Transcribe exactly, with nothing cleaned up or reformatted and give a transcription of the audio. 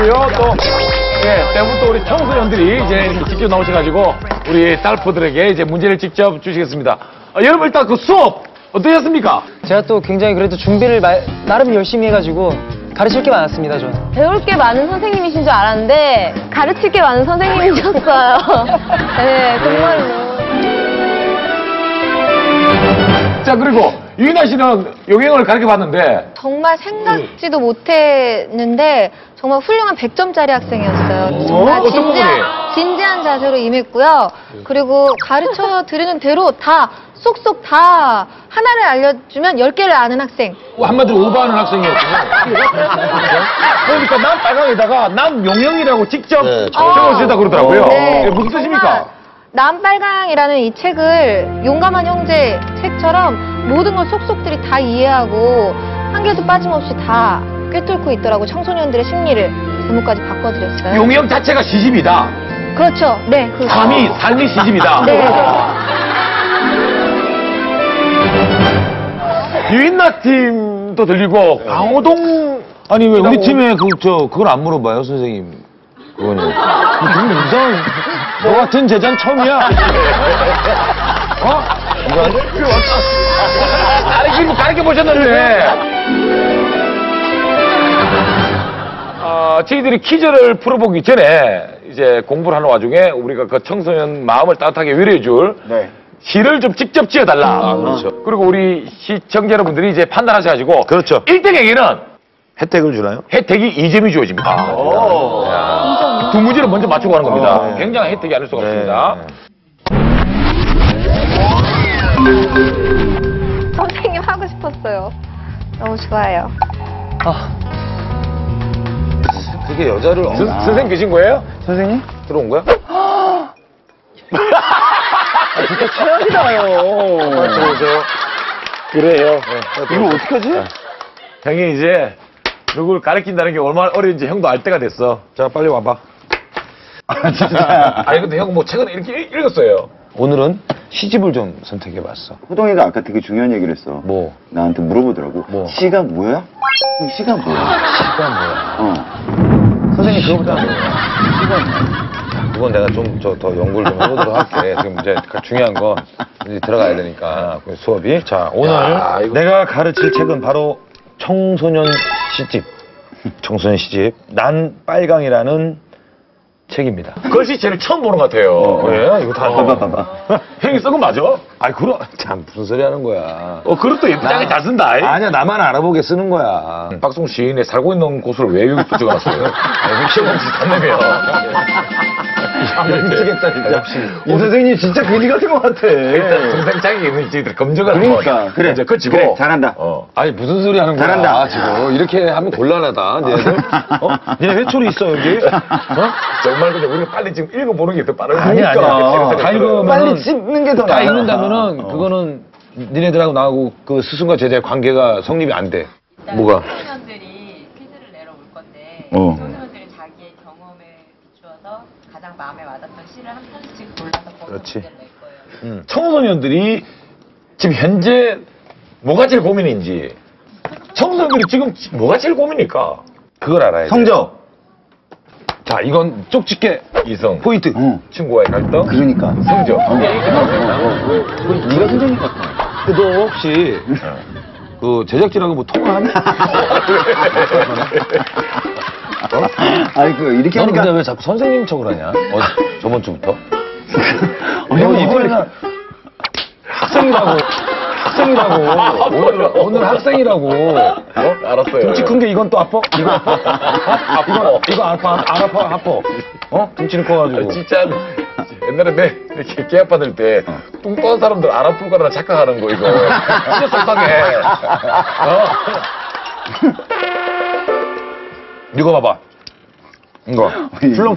그리고요, 또, 예, 대부분 또 우리 청소년들이 이제 이렇게 직접 나오셔가지고, 우리 딸포들에게 이제 문제를 직접 주시겠습니다. 아, 여러분 일단 그 수업, 어떠셨습니까? 제가 또 굉장히 그래도 준비를 마, 나름 열심히 해가지고 가르칠 게 많았습니다, 저는. 배울 게 많은 선생님이신 줄 알았는데 가르칠 게 많은 선생님이셨어요. 네, 정말로. 자, 그리고 유인아 씨는 요행을 가르쳐봤는데 정말 생각지도 못했는데 정말 훌륭한 백 점짜리 학생이었어요. 정말 어떤 부분이? 진지한, 진지한 자세로 임했고요. 그리고 가르쳐 드리는 대로 다 쏙쏙 다 하나를 알려주면 열 개를 아는 학생. 한마디로 오버하는 학생이었군요. 그러니까 난 빨강에다가 난 용영이라고 직접 네, 적어주셨다 그러더라고요. 네. 이게 무슨 뜻입니까? 남빨강이라는 이 책을 용감한 형제 책처럼 모든 걸 속속들이 다 이해하고 한 개도 빠짐없이 다 꿰뚫고 있더라고. 청소년들의 심리를 제목까지 바꿔드렸어요. 용영 자체가 시집이다. 그렇죠. 네. 그... 삶이, 삶이 시집이다. 네. 유인나 팀도 들리고 강호동 아니 왜 우리 팀에 그 저 그걸 안 물어봐요 선생님? 그거는 좀 이상. 너 같은 제자는 처음이야. 어? 가르치고 가르쳐 보셨는데. 아, 저희들이 퀴즈를 풀어보기 전에 이제 공부를 하는 와중에 우리가 그 청소년 마음을 따뜻하게 위로해줄 네. 시를 좀 직접 지어달라. 아, 그렇죠. 그리고 우리 시청자 여러분들이 이제 판단하셔가지고. 그렇죠. 일 등에게는 혜택을 주나요? 혜택이 이 점이 주어집니다. 야, 두 문제를 먼저 맞추고 가는 겁니다. 아, 네. 굉장히 혜택이 아닐 수가 네. 없습니다. 선생님 하고 싶었어요. 너무 좋아요. 아, 그게 여자를 선, 선생님 계신 거예요? 선생님? 들어온 거야? 진짜 최악이다요. 들어오세요. 그래요. 이거 어떡하지? 형이 이제 누굴 가르친다는 게 얼마나 어려운지 형도 알 때가 됐어. 자 빨리 와봐. 아, 진짜. 아니, 근데 형 뭐 책은 이렇게 읽- 읽었어요. 오늘은 시집을 좀 선택해봤어. 호동이가 아까 되게 중요한 얘기를 했어. 뭐? 나한테 물어보더라고. 뭐? 시가 뭐야? 형, 시가 뭐야? 시가 뭐야? 어. 선생님 그거보다 시가 뭐야? 그건 내가 좀 저 더 연구를 좀 해보도록 할게. 지금 이제 중요한 건 이제 들어가야 되니까 그 수업이. 자 오늘 야, 이거- 내가 가르칠 책은 바로 청소년 시집. 청소년 시집. 난 빨강이라는 책입니다. 글씨체를 처음 보는 것 같아요. 그래? 이거 다 봐봐, 봐봐. 형이 쓴 건 맞아? 아이 그럼 참 무슨 소리 하는 거야. 어, 그릇도 예쁘게 잘 쓴다. 아이. 아니야 나만 알아보게 쓰는 거야. 박송 시인의 살고 있는 곳을 왜 여기 또 적어놨어요? 혹시 혹시 단내면 미치겠다 진짜. 역시 이 선생님 진짜 그지 같은 것 같아. 일단 동생 자격이 있는 저희들 검증을 그러니까. 그래. 이제 그치고 그래, 잘한다. 어. 아니 무슨 소리 하는 거야 잘한다. 지금. 이렇게 하면 곤란하다 니네들. 어? 니네 회초리 있어 여기? 어? 정말 그냥 우리가 빨리 지금 읽어보는 게 더 빠르니까. 아니야 아니야. 다 읽으면 빨리 씹는 게 더 다 나아. 읽는다면은 어. 그거는 니네들하고 나하고 그 스승과 제자의 관계가 성립이 안 돼. 뭐가? 청소년들이 퀴즈를 내러 올 건데 어. 청소년들이 자기의 경험에 비추어서 가장 마음에 와닿던 시를 한 편씩 골라서 거기서 그렇지. 문제를 낼 거예요. 음. 청소년들이 지금 현재 뭐가 제일 고민인지, 청소년들이 지금 뭐가 제일 고민일까? 그걸 알아야 돼. 성적. 자 이건 쪽집게 이성, 포인트. 어. 친구와의 갈등, 그러니까. 성적. 이게 이게 네가 선생님 같아. 근데 너 혹시 그 제작진하고 뭐 통화하니? 아니, 그, 이렇게 너는 하니까. 근데 왜 자꾸 선생님 척을 하냐? 어, 저번 주부터? 아니, 너 뭐 이번에는 학생이라고. 학생이라고. 오늘, 오늘 학생이라고. 어? 알았어요. 등치 큰 게 이건 또 아파? 이거 아파? 이거, 이거 아파? 안 아파? 아파? 어? 등치는 커가지고. 아, 진짜 옛날에 내 이렇게 개 아파들 때 뚱뚱한 사람들 안 아플 거라 착각하는 거 이거 진짜 속상해. 어? 이거 봐봐. 이거. 출렁